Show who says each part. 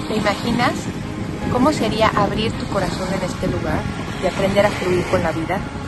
Speaker 1: ¿Te imaginas cómo sería abrir tu corazón en este lugar y aprender a fluir con la vida?